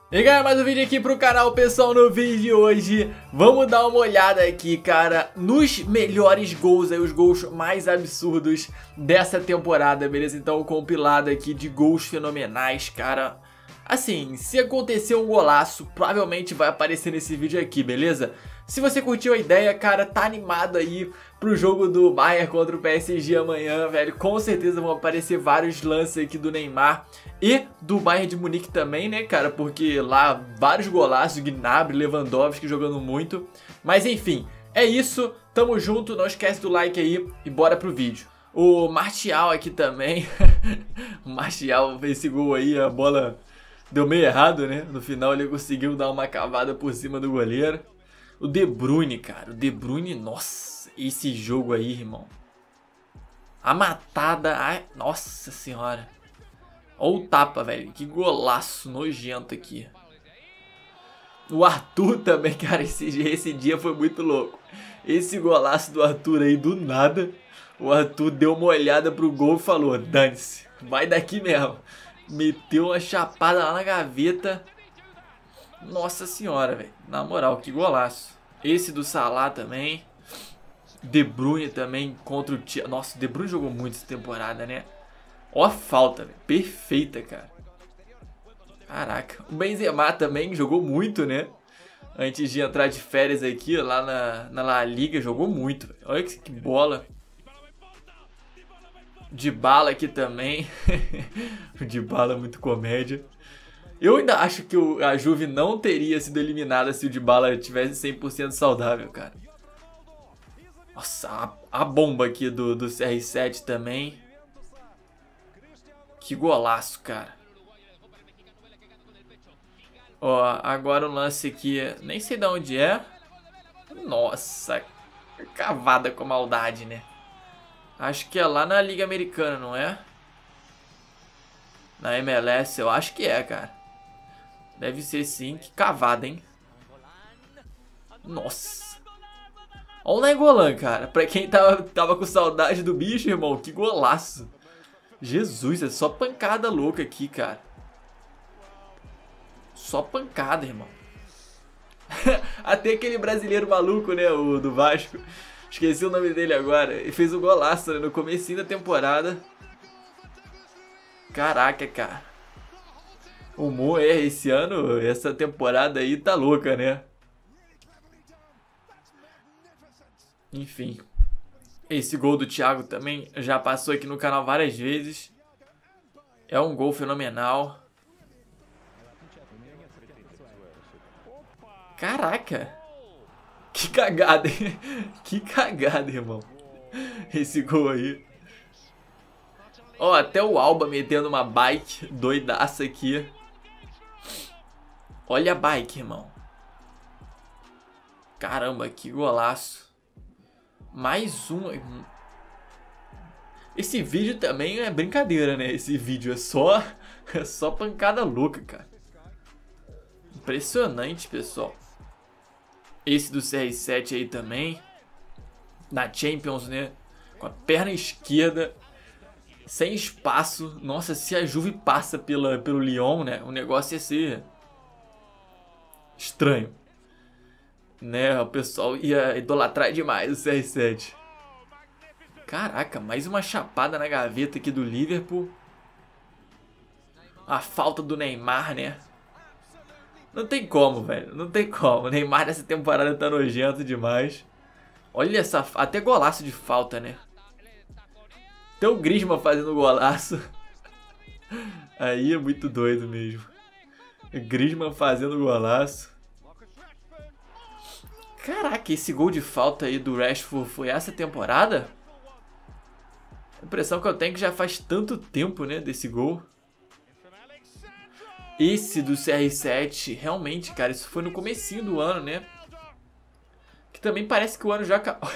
E aí galera, mais um vídeo aqui pro canal, pessoal. No vídeo de hoje vamos dar uma olhada aqui, cara, nos melhores gols aí, os gols mais absurdos dessa temporada, beleza? Então um compilado aqui de gols fenomenais, cara. Assim, se acontecer um golaço, provavelmente vai aparecer nesse vídeo aqui, beleza? Se você curtiu a ideia, cara, tá animado aí pro jogo do Bayern contra o PSG amanhã, velho. Com certeza vão aparecer vários lances aqui do Neymar e do Bayern de Munique também, né, cara? Porque lá vários golaços, Gnabry, Lewandowski jogando muito. Mas enfim, é isso. Tamo junto, não esquece do like aí e bora pro vídeo. O Martial aqui também. O Martial fez esse gol aí, a bola deu meio errado, né? No final ele conseguiu dar uma cavada por cima do goleiro. O De Bruyne, cara. O De Bruyne, nossa, esse jogo aí, irmão. A matada, ai, nossa senhora. Olha o tapa, velho. Que golaço nojento aqui. O Arthur também, cara. Esse dia foi muito louco. Esse golaço do Arthur aí, do nada. O Arthur deu uma olhada pro gol e falou: dane-se, vai daqui mesmo. Meteu uma chapada lá na gaveta. Nossa senhora, velho. Na moral, que golaço. Esse do Salah também. De Bruyne também contra o Thiago. Nossa, o De Bruyne jogou muito essa temporada, né? Ó a falta, velho. Perfeita, cara. Caraca. O Benzema também jogou muito, né? Antes de entrar de férias aqui, lá na La Liga, jogou muito, véio. Olha que bola. Dybala aqui também. O Dybala é muito comédia. Eu ainda acho que a Juve não teria sido eliminada se o Dybala tivesse 100% saudável, cara. Nossa, a bomba aqui do CR7 também. Que golaço, cara. Ó, agora o lance aqui, nem sei de onde é. Nossa, cavada com maldade, né? Acho que é lá na Liga Americana, não é? Na MLS, eu acho que é, cara. Deve ser sim, que cavada, hein? Nossa. Olha o Nainggolan, cara. Pra quem tava com saudade do bicho, irmão, que golaço. Jesus, é só pancada louca aqui, cara. Só pancada, irmão. Até aquele brasileiro maluco, né, o do Vasco. Esqueci o nome dele agora. Ele fez um golaço, né, no comecinho da temporada. Caraca, cara. O Moer esse ano, essa temporada aí tá louca, né? Enfim. Esse gol do Thiago também já passou aqui no canal várias vezes. É um gol fenomenal. Caraca. Que cagada, hein? Que cagada, irmão. Esse gol aí. Ó, até o Alba metendo uma bike doidaça aqui. Olha a bike, irmão. Caramba, que golaço. Mais um. Esse vídeo também é brincadeira, né? Esse vídeo é só pancada louca, cara. Impressionante, pessoal. Esse do CR7 aí também. Na Champions, né? Com a perna esquerda. Sem espaço. Nossa, se a Juve passa pelo Lyon, né? O negócio ia ser estranho, né? O pessoal ia idolatrar demais o CR7. Caraca, mais uma chapada na gaveta aqui do Liverpool. A falta do Neymar, né? Não tem como, velho. Não tem como. O Neymar nessa temporada tá nojento demais. Olha essa... Até golaço de falta, né? Até o Griezmann fazendo golaço. Aí é muito doido mesmo. Griezmann fazendo golaço. Caraca, esse gol de falta aí do Rashford foi essa temporada? A impressão que eu tenho é que já faz tanto tempo, né, desse gol. Esse do CR7, realmente, cara, isso foi no comecinho do ano, né? Que também parece que o ano já acabou.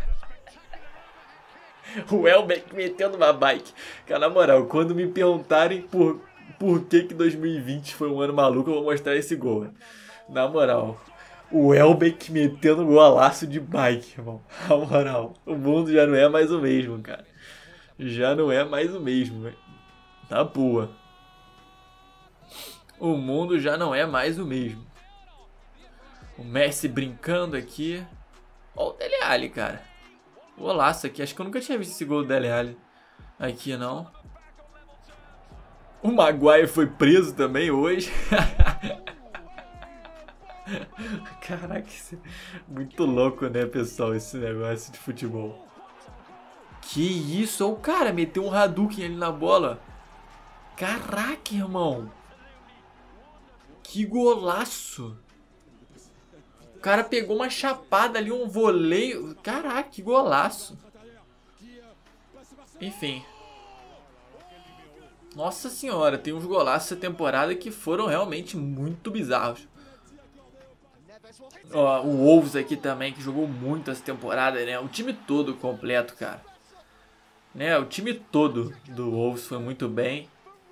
O Welbeck metendo uma bike. Cara, na moral, quando me perguntarem por que 2020 foi um ano maluco, eu vou mostrar esse gol. Na moral, o Welbeck metendo golaço de bike, irmão. Na moral, o mundo já não é mais o mesmo, cara. Já não é mais o mesmo, velho. Tá boa. o mundo já não é mais o mesmo. O Messi brincando aqui. Olha o Dele Alli, cara. Golaço aqui. Acho que eu nunca tinha visto esse gol do Dele Alli aqui, não. O Maguire foi preso também hoje. Caraca, isso é muito louco, né, pessoal, esse negócio de futebol. Que isso? Olha o cara, meteu um Hadouken ali na bola. Caraca, irmão. Que golaço. O cara pegou uma chapada ali, um voleio. Caraca, que golaço. Enfim. Nossa senhora, tem uns golaços essa temporada que foram realmente muito bizarros. Ó, o Wolves aqui também, que jogou muito essa temporada, né? O time todo completo, cara. Né? O time todo do Wolves foi muito bem.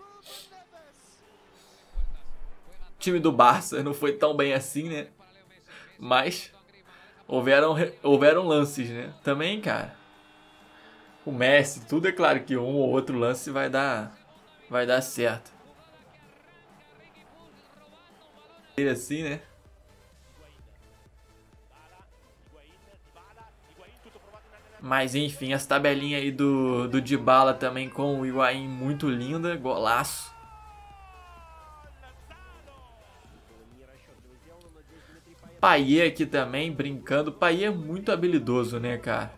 O time do Barça não foi tão bem assim, né? Mas houveram lances, né? Também, cara. O Messi, tudo é claro que um ou outro lance vai dar certo. Ele assim, né? Mas enfim, essa tabelinha aí do Dybala também com o Higuaín muito linda, golaço. Payet aqui também brincando, Payet é muito habilidoso, né, cara?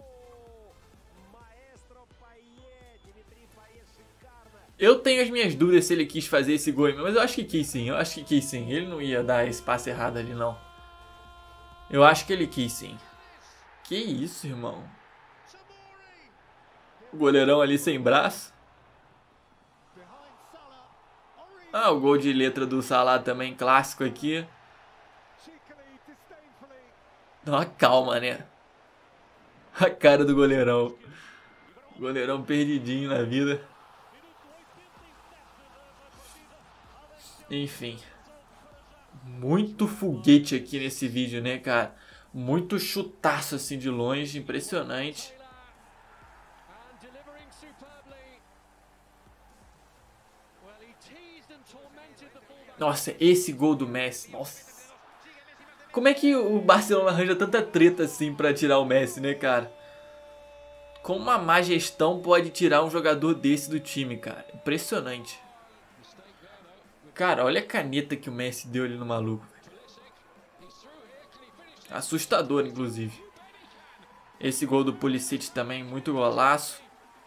Eu tenho as minhas dúvidas se ele quis fazer esse gol, mas eu acho que quis sim, Ele não ia dar esse passe errado ali, não. Eu acho que ele quis sim. Que isso, irmão? O goleirão ali sem braço. Ah, o gol de letra do Salah também, clássico aqui. Dá uma calma, né? A cara do goleirão. Goleirão perdidinho na vida. Enfim. Muito foguete aqui nesse vídeo, né, cara? Muito chutaço assim de longe, impressionante. Nossa, esse gol do Messi, nossa. Como é que o Barcelona arranja tanta treta assim pra tirar o Messi, né, cara? Como uma má gestão pode tirar um jogador desse do time, cara? Impressionante. Cara, olha a caneta que o Messi deu ali no maluco. Assustador, inclusive. Esse gol do Pulisic também, muito golaço.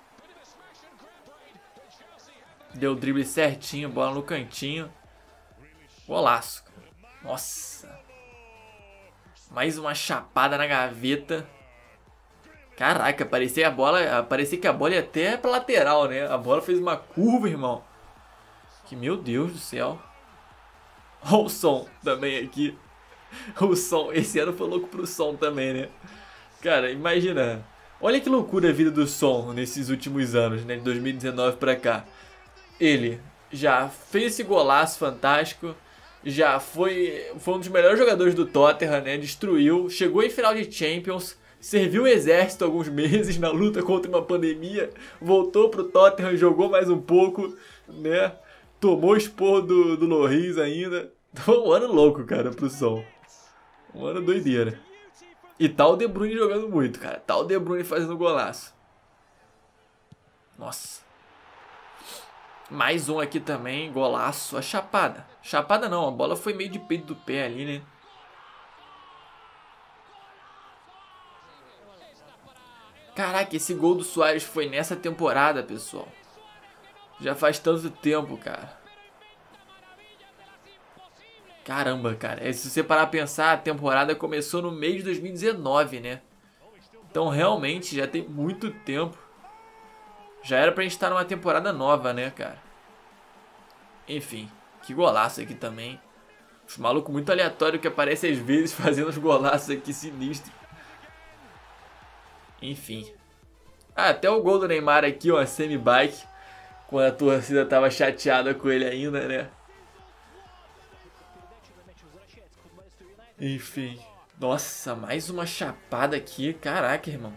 Deu o drible certinho, bola no cantinho. Golaço. Nossa. Mais uma chapada na gaveta. Caraca, parecia que a bola ia até pra lateral, né? A bola fez uma curva, irmão. Que meu Deus do céu. Olha o som também aqui. O som, esse ano foi louco pro som também, né? Cara, imagina. Olha que loucura a vida do som nesses últimos anos, né? De 2019 pra cá. Ele já fez esse golaço fantástico. Já foi um dos melhores jogadores do Tottenham, né? Destruiu. Chegou em final de Champions. Serviu o exército alguns meses na luta contra uma pandemia. Voltou pro Tottenham, jogou mais um pouco, né? Tomou esporro do Lloris ainda. Foi um ano louco, cara, pro som. Um ano doideira. E tá o De Bruyne jogando muito, cara. Tá o De Bruyne fazendo golaço. Nossa. Mais um aqui também, golaço. A chapada. Chapada não, a bola foi meio de peito do pé ali, né? Caraca, esse gol do Suárez foi nessa temporada, pessoal. Já faz tanto tempo, cara. Caramba, cara. Se você parar pra pensar, a temporada começou no mês de 2019, né? Então, realmente, já tem muito tempo. Já era pra gente estar numa temporada nova, né, cara? Enfim, que golaço aqui também. Os malucos muito aleatórios que aparecem às vezes fazendo os golaços aqui sinistros. Enfim. Ah, até o gol do Neymar aqui, ó, semi-bike. Quando a torcida tava chateada com ele ainda, né? Enfim. Nossa, mais uma chapada aqui. Caraca, irmão.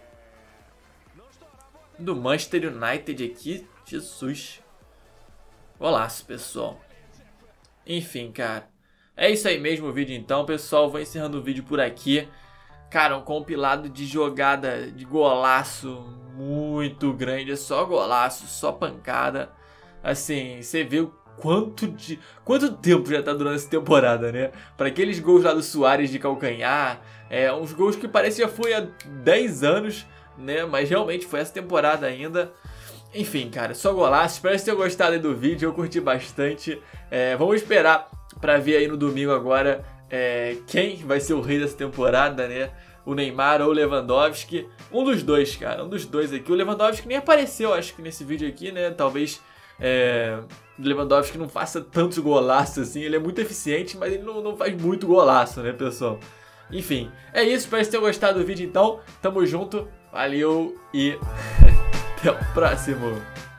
Do Manchester United aqui. Jesus. Golaço, pessoal. Enfim, cara. É isso aí mesmo o vídeo então, pessoal. Vou encerrando o vídeo por aqui. Cara, um compilado de jogada de golaço muito grande. É só golaço, só pancada. Assim, você vê o quanto tempo já tá durando essa temporada, né? Para aqueles gols lá do Suárez de calcanhar, uns gols que parece que já foi há 10 anos, né? Mas realmente foi essa temporada ainda. Enfim, cara, só golaço. Espero que vocês tenham gostado aí do vídeo, eu curti bastante. Vamos esperar pra ver aí no domingo agora quem vai ser o rei dessa temporada, né? O Neymar ou o Lewandowski. Um dos dois, cara, um dos dois aqui. O Lewandowski nem apareceu, acho que nesse vídeo aqui, né? Talvez o Lewandowski não faça tantos golaços assim. Ele é muito eficiente, mas ele não faz muito golaço, né, pessoal? Enfim, é isso. Espero que vocês tenham gostado do vídeo então. Tamo junto, valeu e... até o próximo!